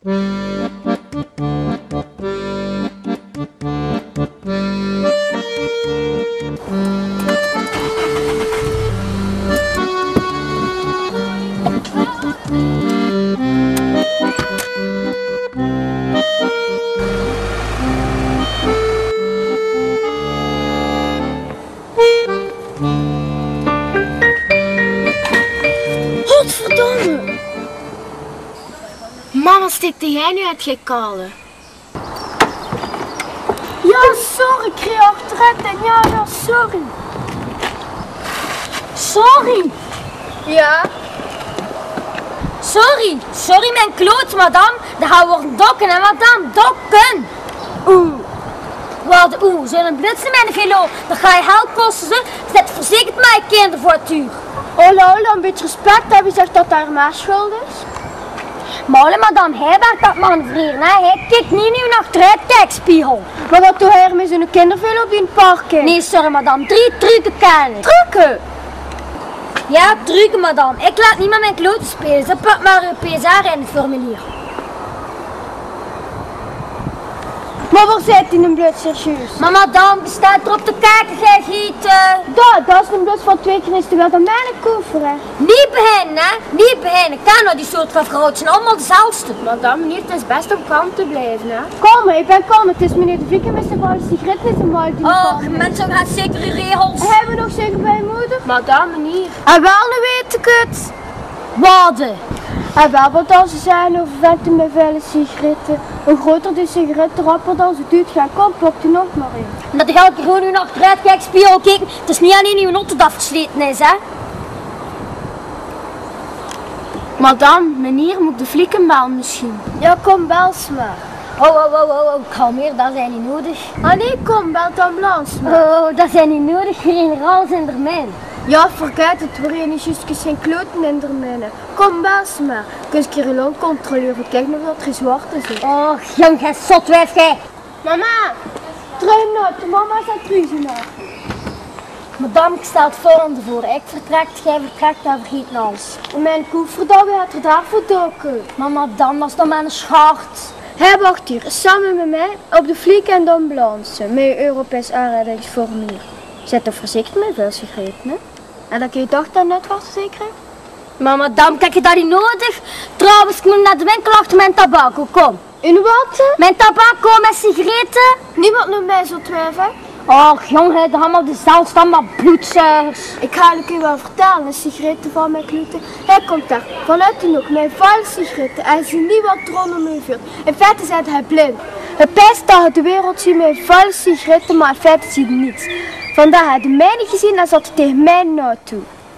Godverdomme! Mama, stikte jij nu uit je kale? Ja, sorry, ik kreeg achteruit en ja, sorry. Sorry! Ja? Sorry mijn kloot, madame. Dat gaan worden dokken, hè madame, dokken! Wat zo'n blitsen met een velo, dat ga je geld kosten, ze. Zet verzekerd met je kindervoortuur. Hola, een beetje respect hebben, zegt dat haar maar schuld is. Maar madame, hij werkt dat manoeuvreren, hè. Hij kijkt niet nu naar achteruit, kijkspiegel. Maar wat doe hij met zo'n kindervelo op in het park? Nee, sorry madame, 3 trucken kennen. Trucken? Ja, trucken madame. Ik laat niet met mijn kloten spelen, ze pakt maar een PSR in het formulier. Maar waar zit hij een blut serieus? Maar madame, bestaat er op de kaken, gij gieten. Dat is een blut van 2 keer is te wel dan mijn koffer, hè. Niet beginnen, hè. Niet beginnen. Kan nou die soort van vrouwen zijn allemaal dezelfde. Madame, meneer, het is best om kalm te blijven, hè. Kalm, ik ben kalm. Het is meneer de Vlieken met zijn bal sigaretten in zijn bal die Och, mensen gaan zeker uw regels. Hebben we nog zeker bij je moeder? Madame, meneer. En wel, nu weet ik het. Waden. En wel, want als ze zijn over venten met vuile sigaretten. Hoe groter de sigaretten, rapper dan ze duurt gaan komt, plopt u nog maar in. Dat de geld gewoon nu naar achteruit kijkspiegel kijken. Het is niet alleen uw noten dat versleten is, hè. Madame, meneer, moet de Vlieken bellen misschien? Ja, kom, bel ze maar. Oh, kalmeer, dat zijn niet nodig. Ah nee, kom, bel de ambulance maar. Oh, dat zijn niet nodig, generaal zijn er mijn. Ja, vergeet het, we hebben niet juist geen kloten in de mijnen. Kom, bel ze maar. Kun je een keer lang controleren, kijk nog dat er zwart is. Och, jong, gij zotwijf, gij. Mama, terug mama staat terug naar. Madame, ik stel het volgende voor. Ik vertrek, jij vertrekt en vergeet alles. Mijn koffer, dat gaat er daarvoor dokken. Maar madame, dat is dan mijn schart. Hij wacht hier, samen met mij, op de Vliek en de ambulance, met je Europees aanrijdingsformulier. Zet er voorzichtig met veel sigaretten, hè? En dan kun je toch dan net verzekeren? Maar madame, kijk je dat niet nodig? Trouwens, ik moet naar de winkel achter mijn tabako, kom. In wat? Mijn tabako met sigaretten? Niemand noemt mij zo twijfel. Och, jong, het is allemaal dezelfde, allemaal bloedzuigers. Ik ga het u wel vertellen, de sigaretten van mijn kluten. Hij komt daar vanuit de nog met vuile sigaretten en ziet niet wat er onder me vuurt. In feite zit hij blind. Hij pijst dat hij de wereld ziet met vuile sigaretten, maar in feite ziet hij niets. Vandaar hij de mijne gezien en zat hij tegen mij nou toe.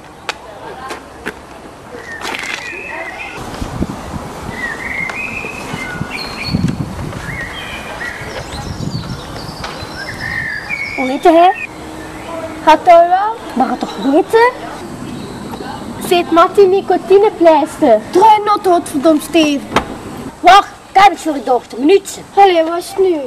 Hoe heet hij? Gaat dat wel? Maar het toch weten? Zit Mattie nicotinepleister. Draai not wat verdomd Steven. Wacht, ik heb iets voor je dochter, minuutje. Allee, wat is het nu?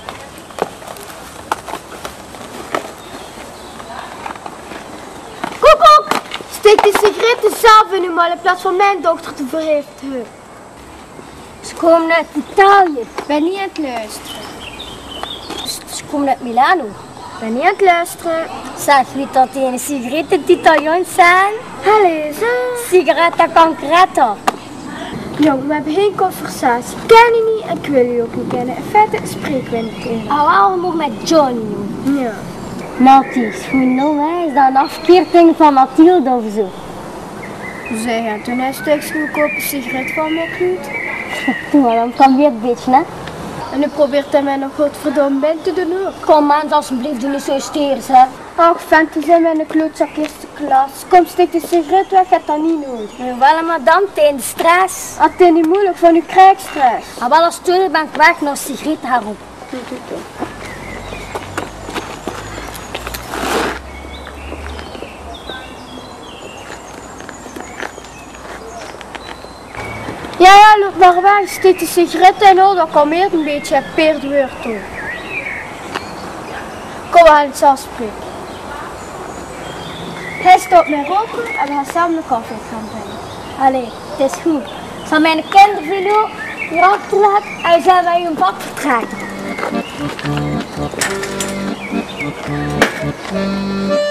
Koekoek! Steek de sigaretten zelf in uw mal in plaats van mijn dochter te verheften. Ze komen uit Italië. Ik ben niet aan het luisteren. Ze komen uit Milano. Ik ben niet aan het luisteren. Zeg, weet dat die sigaretten Italiaans zijn? Allee, zo. Sigaretta concreta. Jong, we hebben geen conversatie. Ik ken je niet en ik wil je ook niet kennen. In feite spreken we niet tegen. We mogen met Johnny noemen. Ja. Natty, is goed noem, hè? Is dat een afkeerting van Mathilde of zo? Zeg, en toen hij stukjes goedkope sigaret van mij kluut. Toen wel, dan kan weer een beetje, hè? En nu probeert hij mij nog godverdomme bij te doen ook. Kom man, alsjeblieft, doe niet zo hysterisch, hè? Ach, venten zijn met een klootzak eerste klas. Kom, steek de sigaret weg, gaat dat niet nodig. Nu wel, madame, tegen de stress. Het is niet moeilijk, van u krijg ik stress. Wel als toen ben ik weg naar sigaretten herop. Doe. Ja, loop maar weg. Steek de sigaretten in, hoor. Dat kalmeert een beetje. Hij peert weer toe. Kom, we gaan het zelf spreken. Hij stopt met roken en we gaan samen de koffie gaan brengen. Allee, het is goed. Zal mijn kindervelo hier achterlaat en zijn wij een pad vertrekken.